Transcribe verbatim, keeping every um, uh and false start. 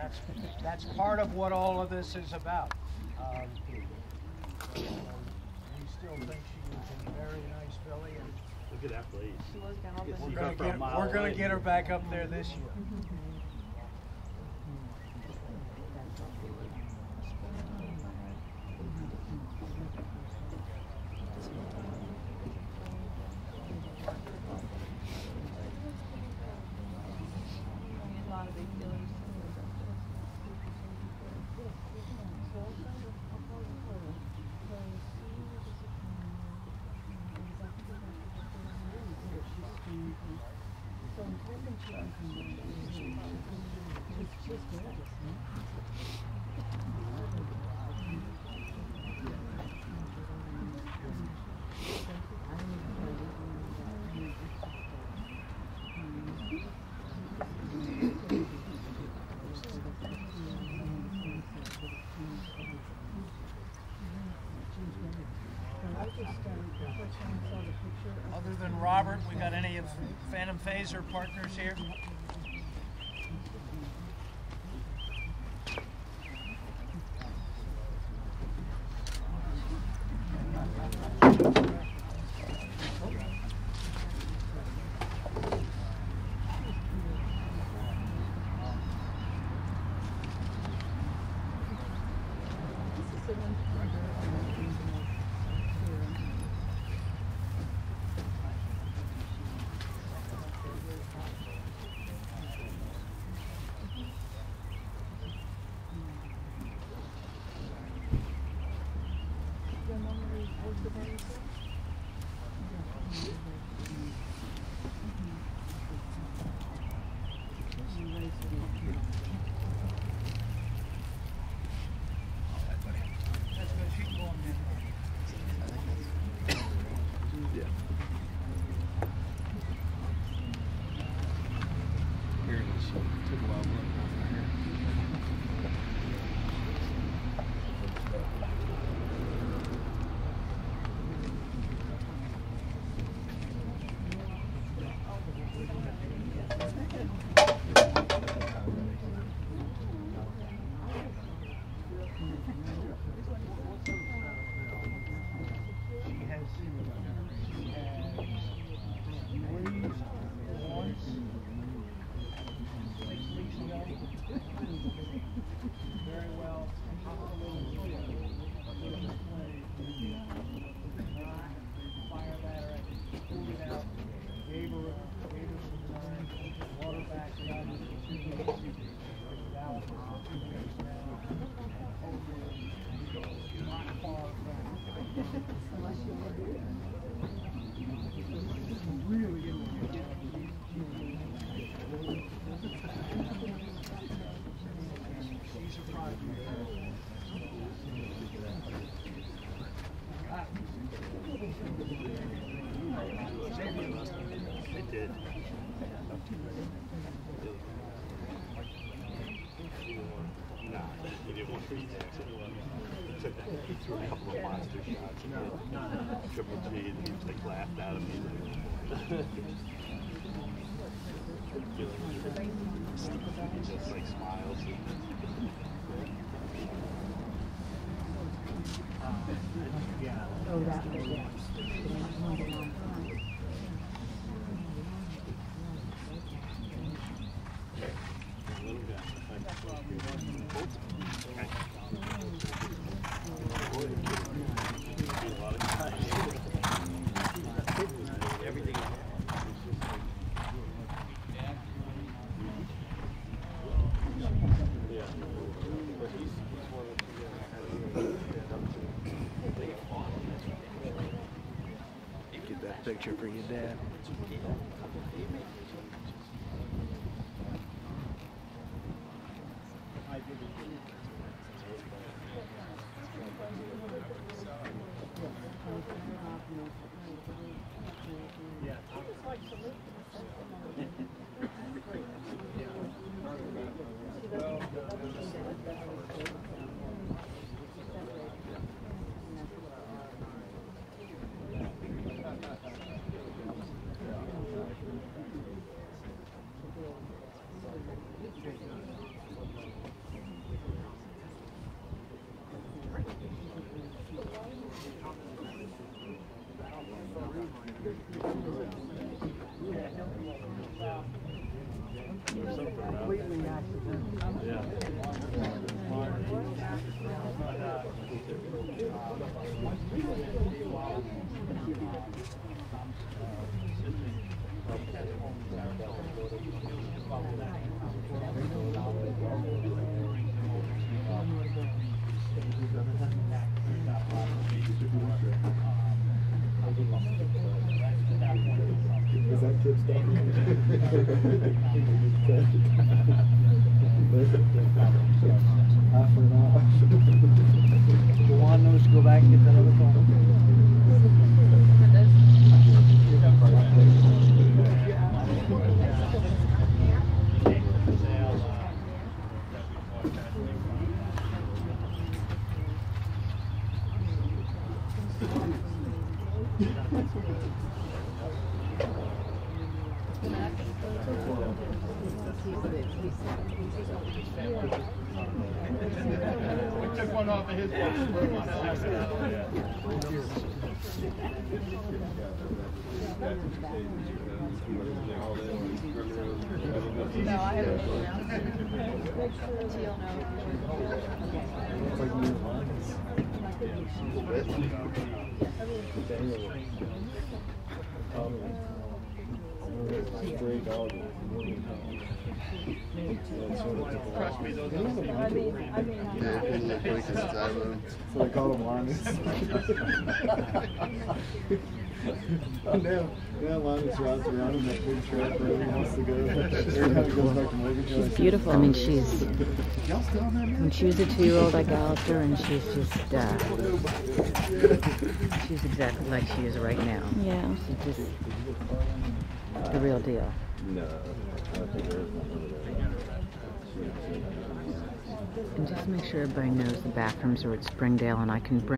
that's that's part of what all of this is about. Um, so, um, we still think she was a very nice filly, and look at that place. we're going to get we're going to get her back up there this year. Other than Robert, we got any of Phantom Phaser partners here? Triple G, and he just like laughed at him. He just like smiles. Oh, that was yeah. Picture for your dad. Is that kid stuff? Half an hour. Juwan knows to go back and get that other phone. We took one off of his No, I haven't. Teal, no. It's like new lines. Stray dog. Trust me, those I mean, I mean. Yeah, he looked like his diamond. So they call him Linus. now, now Linus rides around in that big truck where he wants to go. Every time he goes back to Morgantown. She's beautiful. I mean, she's, Y'all still on that, man? when she was a two-year-old, I galloped her, and she's just, uh, she's exactly like she is right now. Yeah. She's just the real deal. No, I think there's nothing And just make sure everybody knows the bathrooms are at Springdale, and I can bring